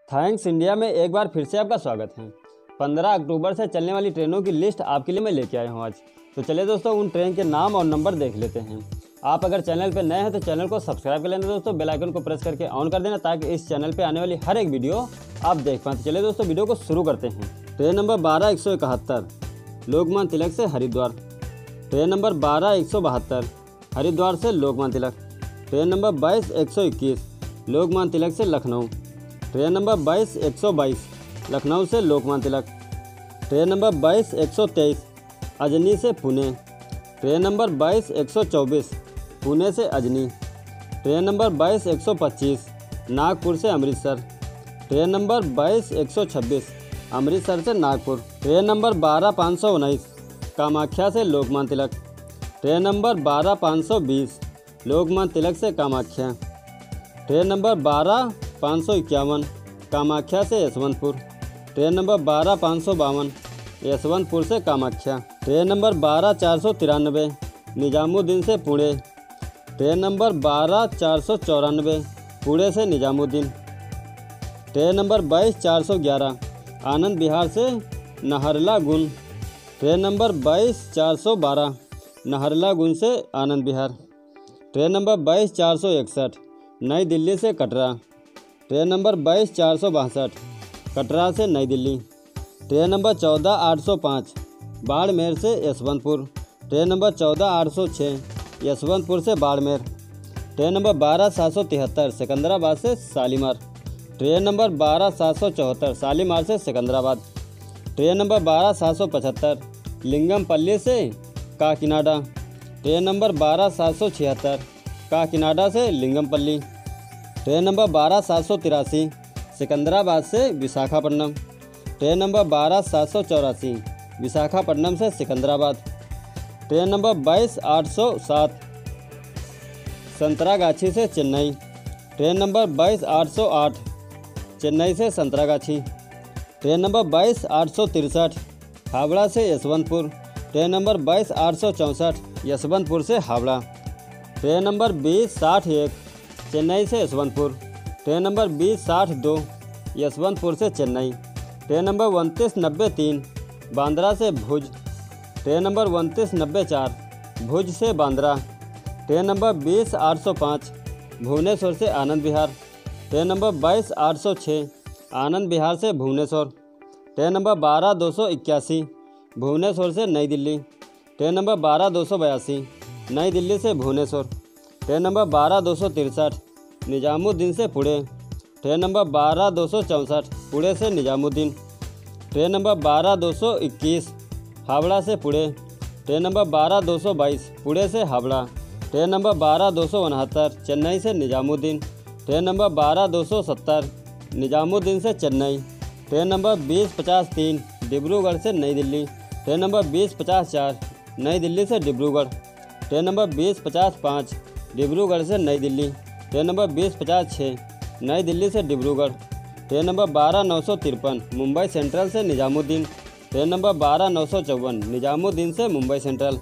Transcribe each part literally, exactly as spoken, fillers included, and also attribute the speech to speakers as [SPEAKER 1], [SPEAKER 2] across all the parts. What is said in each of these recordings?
[SPEAKER 1] Thanks India में एक बार फिर से आपका स्वागत है। पंद्रह अक्टूबर से चलने वाली ट्रेनों की लिस्ट आपके लिए मैं लेके आया हूँ आज। तो चलिए दोस्तों उन ट्रेन के नाम और नंबर देख लेते हैं। आप अगर चैनल पर नए हैं तो चैनल को सब्सक्राइब कर लेना दोस्तों, बेल आइकन को प्रेस करके ऑन कर देना ताकि इस चैनल पर आने वाली हर एक वीडियो आप देख पाएँ। चलिए दोस्तों वीडियो को शुरू करते हैं। ट्रेन नंबर बारह एक सौ इकहत्तर लोकमान्य तिलक से हरिद्वार। ट्रेन नंबर बारह एक सौ बहत्तर हरिद्वार से लोकमान्य तिलक। ट्रेन नंबर बाईस एक सौ इक्कीस लोकमान्य तिलक से लखनऊ। ट्रेन नंबर बाईस एक सौ बाईस लखनऊ से लोकमान्य तिलक। ट्रेन नंबर बाईस एक सौ तेईस अजनी से पुणे। ट्रेन नंबर बाईस एक सौ चौबीस पुणे से अजनी। ट्रेन नंबर बाईस एक सौ पच्चीस नागपुर से अमृतसर। ट्रेन नंबर बाईस एक सौ छब्बीस अमृतसर से नागपुर। ट्रेन नंबर बारह पाँच सौ उन्नीस कामाख्या से लोकमान्य तिलक। ट्रेन नंबर बारह पाँच सौ बीस लोकमान्य तिलक से कामाख्या। ट्रेन नंबर बारह पाँच सौ इक्यावन कामाख्या से यशवंतपुर। ट्रेन नंबर बारह पाँच सौ बावन यशवंतपुर से कामाख्या। ट्रेन नंबर बारह चार सौ तिरानवे निजामुद्दीन से पुणे। ट्रेन नंबर बारह चार सौ चौरानवे पुणे से निजामुद्दीन। ट्रेन नंबर बाईस चार सौ ग्यारह आनंद विहार से नाहरलागुन। ट्रेन नंबर बाईस चार सौ बारह नाहरलागुन से आनंद विहार। ट्रेन नंबर बाईस चार सौ इकसठ नई दिल्ली से कटरा। ट्रेन नंबर बाईस चार सौ बासठ कटरा से नई दिल्ली। ट्रेन नंबर चौदह आठ सौ पाँच बाड़मेर से यशवंतपुर। ट्रेन नंबर चौदह आठ सौ छः यशवंतपुर से बाड़मेर। ट्रेन नंबर बारह सात सौ तिहत्तर सिकंदराबाद से शालीमार। ट्रेन नंबर बारह सात सौ चौहत्तर शालीमार से सिकंदराबाद। ट्रेन नंबर बारह सात सौ पचहत्तर लिंगमपल्ली से काकीनाडा। ट्रेन नंबर बारह सात सौ छिहत्तर काकीनाडा से लिंगमपल्ली। ट्रेन नंबर बारह सात सौ तिरासी सिकंदराबाद से विशाखापट्टनम। ट्रेन नंबर बारह सात सौ चौरासी विशाखापट्टनम से सिकंदराबाद। ट्रेन नंबर बाईस आठ सौ सात संतरागाछी से चेन्नई। ट्रेन नंबर बाईस आठ सौ आठ चेन्नई से संतरागाछी। ट्रेन नंबर बाईस आठ सौ तिरसठ हावड़ा से यशवंतपुर। ट्रेन नंबर बाईस आठ सौ चौंसठ यशवंतपुर से हावड़ा। ट्रेन नंबर बीस साठ एक चेन्नई से यशवंतपुर। ट्रेन नंबर बीस साठ दो यशवंतपुर से चेन्नई। ट्रेन नंबर उनतीस नब्बे तीन बांद्रा से भुज। ट्रेन नंबर उनतीस नब्बे चार भुज से बांद्रा। ट्रेन नंबर बीस आठ सौ पाँच भुवनेश्वर से आनंद विहार। ट्रेन नंबर बाईस आठ सौ छः आनंद विहार से भुवनेश्वर। ट्रेन नंबर बारह दो सौ इक्यासी भुवनेश्वर से नई दिल्ली। ट्रेन नंबर बारह दो सौ बयासी नई दिल्ली से भुवनेश्वर। ट्रेन नंबर बारह दो सौ तिरसठ निजामुद्दीन से पुणे। ट्रेन नंबर बारह दो सौ चौंसठ पुणे से निजामुद्दीन। ट्रेन नंबर बारह दो सौ इक्कीस हावड़ा से पुणे। ट्रेन नंबर बारह दो सौ बाईस पुणे से हावड़ा। ट्रेन नंबर बारह दो सौ उनहत्तर चेन्नई से निजामुद्दीन। ट्रेन नंबर बारह दो सौ सत्तर निजामुद्दीन से चेन्नई। ट्रेन नंबर बीस पचास तीन डिब्रूगढ़ से नई दिल्ली। ट्रेन नंबर बीस पचास चार नई दिल्ली से डिब्रूगढ़। ट्रेन नंबर बीस पचास पाँच डिब्रूगढ़ से नई दिल्ली। ट्रेन नंबर बीस पचास छः नई दिल्ली से डिब्रूगढ़। ट्रेन नंबर बारह नौ सौ तिरपन मुंबई सेंट्रल से निजामुद्दीन। ट्रेन नंबर बारह नौ सौ चौवन निजामुद्दीन से मुंबई सेंट्रल।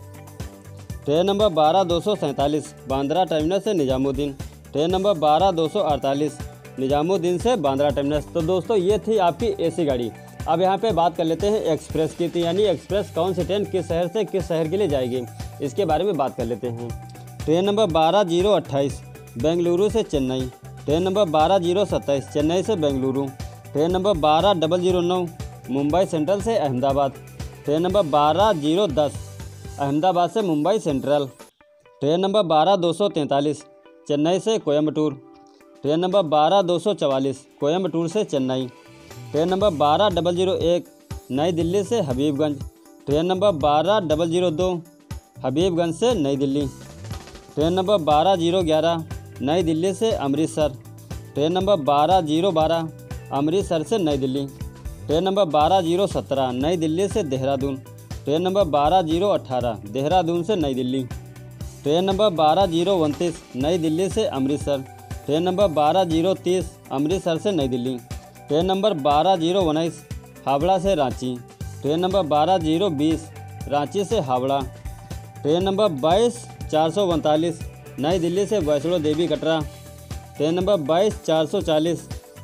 [SPEAKER 1] ट्रेन नंबर बारह दो सौ सैंतालीस बांद्रा टर्मिनस से निजामुद्दीन। ट्रेन नंबर बारह दो सौ अड़तालीस निजामुद्दीन से बांद्रा टर्मिनस। तो दोस्तों ये थी आपकी एसी गाड़ी। अब यहाँ पे बात कर लेते हैं एक्सप्रेस की। तो यानी एक्सप्रेस कौन सी ट्रेन किस शहर से किस शहर के लिए जाएगी, इसके बारे में बात कर लेते हैं। ट्रेन नंबर बारह जीरो अट्ठाईस बेंगलुरु से चेन्नई। ट्रेन नंबर बारह जीरो सत्ताईस चेन्नई से बेंगलुरु। ट्रेन नंबर बारह डबल जीरो नौ मुंबई सेंट्रल से अहमदाबाद। ट्रेन नंबर बारह जीरो दस अहमदाबाद से मुंबई सेंट्रल। ट्रेन नंबर बारह दो सौ तैंतालीस चेन्नई से कोयम्बटूर। ट्रेन नंबर बारह दो सौ चवालीस कोयम्बटूर से चेन्नई। ट्रेन नंबर बारह डबल जीरो एक नई दिल्ली से हबीबगंज। ट्रेन नंबर बारह डबल जीरो दो हबीबगंज से नई दिल्ली। ट्रेन नंबर बारह जीरो ग्यारह नई दिल्ली से अमृतसर। ट्रेन नंबर बारह जीरो बारह अमृतसर से नई दिल्ली। ट्रेन नंबर बारह जीरो सत्रह नई दिल्ली से देहरादून। ट्रेन नंबर बारह जीरो अठारह देहरादून से नई दिल्ली। ट्रेन नंबर बारह जीरो उनतीस नई दिल्ली से अमृतसर। ट्रेन नंबर बारह जीरो तीस अमृतसर से नई दिल्ली। ट्रेन नंबर बारह जीरो उन्नीस हावड़ा से रांची। ट्रेन नंबर बारह जीरो बीस रांची से हावड़ा। ट्रेन नंबर बाईस चार सौ उनतालीस नई दिल्ली से वैष्णो देवी कटरा। ट्रेन नंबर बाईस चार सौ चालीस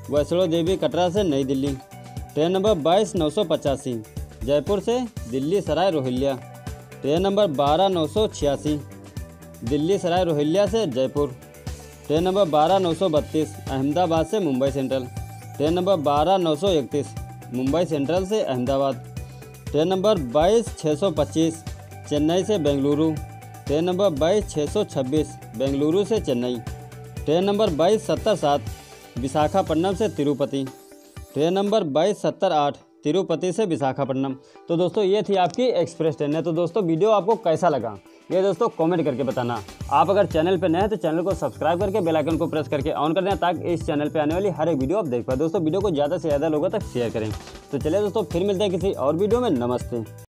[SPEAKER 1] वैष्णो देवी कटरा से नई दिल्ली। ट्रेन नंबर बाईस नौ सौ पचासी जयपुर से दिल्ली सराय रोहिल्ला। ट्रेन नंबर बारह नौ सौ छियासी दिल्ली सराय रोहिल्ला से जयपुर। ट्रेन नंबर बारह नौ सौ बत्तीस अहमदाबाद से मुंबई सेंट्रल। ट्रेन नंबर बारह नौ सौ इकतीस मुंबई सेंट्रल से अहमदाबाद। ट्रेन नंबर बाईस छः सौ पच्चीस चेन्नई से बेंगलुरु। ट्रेन नंबर बाईस छः सौ छब्बीस बेंगलुरु से चेन्नई। ट्रेन नंबर बाईस सत्तर सात विशाखापट्टनम से तिरुपति। ट्रेन नंबर बाईस सत्तर आठ तिरुपति से विशाखापट्टनम। तो दोस्तों ये थी आपकी एक्सप्रेस ट्रेन है। तो दोस्तों वीडियो आपको कैसा लगा ये दोस्तों कमेंट करके बताना। आप अगर चैनल पर नए हैं तो चैनल को सब्सक्राइब करके बेल आइकन को प्रेस करके ऑन कर दें ताकि इस चैनल पे आने वाली हर एक वीडियो आप देख पाए। दोस्तों वीडियो को ज़्यादा से ज़्यादा लोगों तक शेयर करें। तो चलिए दोस्तों फिर मिलते हैं किसी और वीडियो में। नमस्ते।